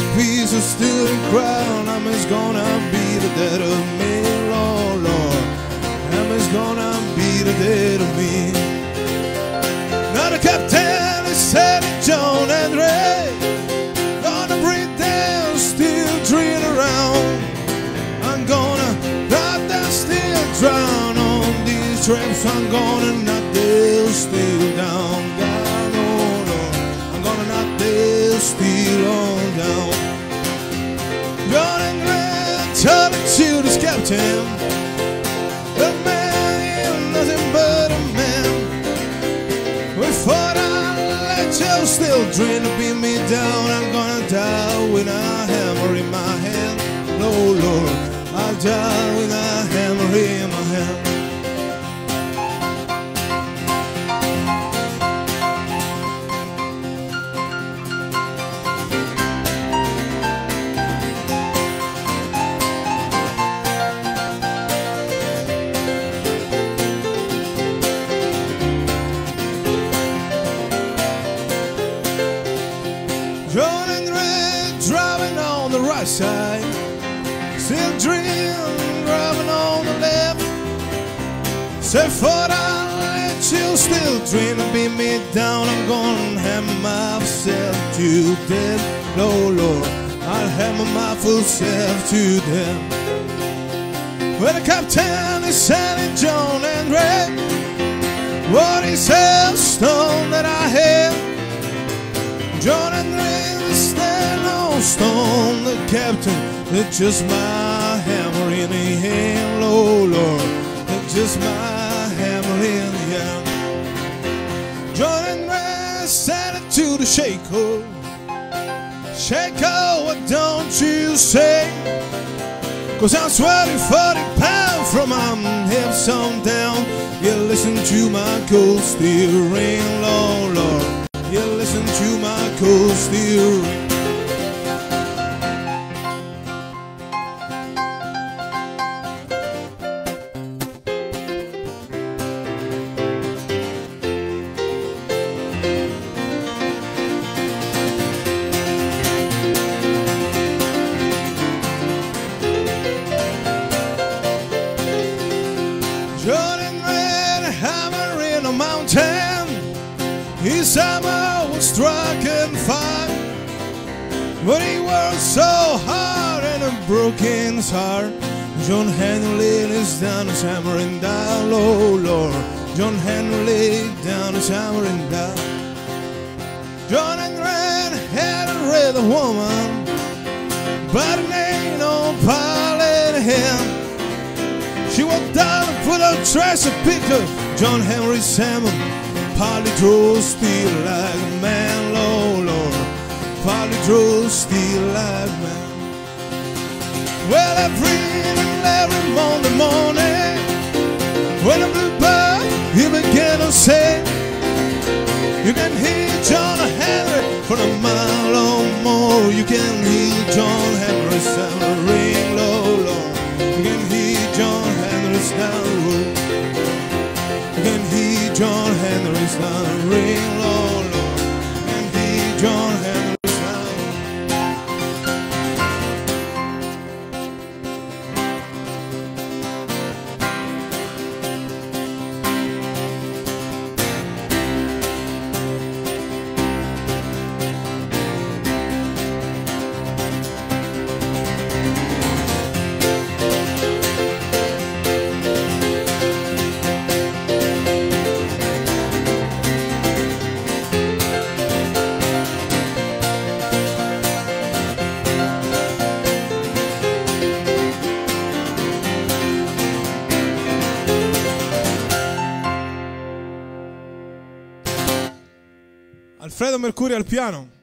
pieces still in crown. I'm just gonna be the dead of me, Lord, Lord. I'm just gonna be the dead of me. Now the captain is setting John and Ray, gonna breathe down, still dream around. I'm gonna ride down, still drown on these traps. I'm gonna knock them still down, God, oh Lord. I'm gonna knock them still on down. John and Ray turning to this captain. The man is nothing but a man. Before I let you still dream to beat me down, I'm gonna die with a hammer in my hand. No, Lord, I'll die with a hammer in my hand. John and Ray driving on the right side, still dreaming, driving on the left. Say, for I let you still dream to beat me down, I'm gonna hammer myself to death. No, Lord, I'll hammer my full self to death. When the captain is sending John and Ray, what is a stone that I have? John and Ray stand on stone. The captain, it's just my hammer in the hand, oh Lord. It's just my hammer in the hand. John and Ray standing to the Shaker. Shaker, what don't you say? 'Cause I'm sweating 40 pounds from my hips on down. You listen to my cold steering, Lord, Lord. You listen to my cold steering. John and Red hammer in a mountain. His hammer was struck and fire, but he worked so hard and it broke his heart. John Henry laid down his hammer and died, oh Lord. John Henry laid down his hammer and died. John and Red had a red woman by the name of Pilot Ham. She walked down and put her trash and picked her John Henry's hammer. Polly drove steel like a man, Lord, Lord. Polly drove steel like a man. Well, every Monday morning, when the bluebird he began to sing, you can hear John Henry for a mile or more. You can hear John Henry's hammer ring, Lord, Lord. You can hear John Henry's down the road. You can hear John Henry's down the ring, Lord, Lord. You can hear John Henry's down. Alfredo Mercuri al piano.